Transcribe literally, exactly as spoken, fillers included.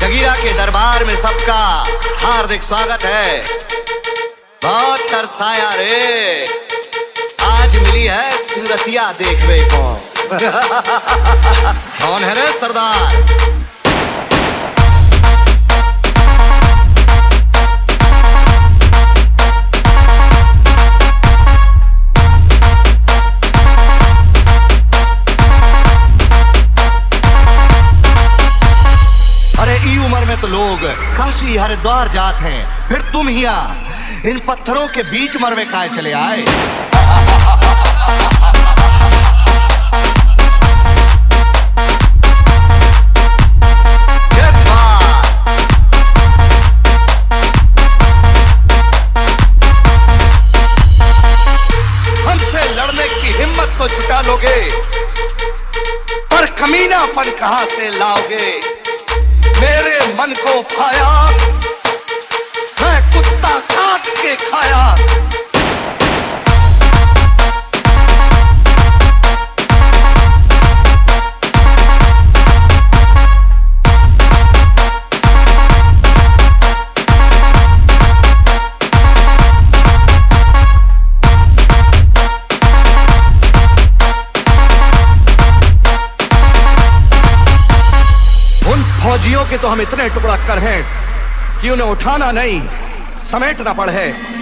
जगीरा के दरबार में सबका हार्दिक स्वागत है। बहुत तरसाया रे, आज मिली है सूरतिया देखने को। कौन है रे सरदार? अरे ई उम्र में तो लोग काशी हरिद्वार जात हैं, फिर तुम यहाँ इन पत्थरों के बीच मरवे काहे चले आए? हमसे लड़ने की हिम्मत तो जुटा लोगे, पर कमीनापन कहां से लाओगे? मेरे मन को भाया, मैं कुत्ता काट के खाया। फौजियों के तो हम इतने टुकड़ा कर हैं कि उन्हें उठाना नहीं, समेटना पड़े।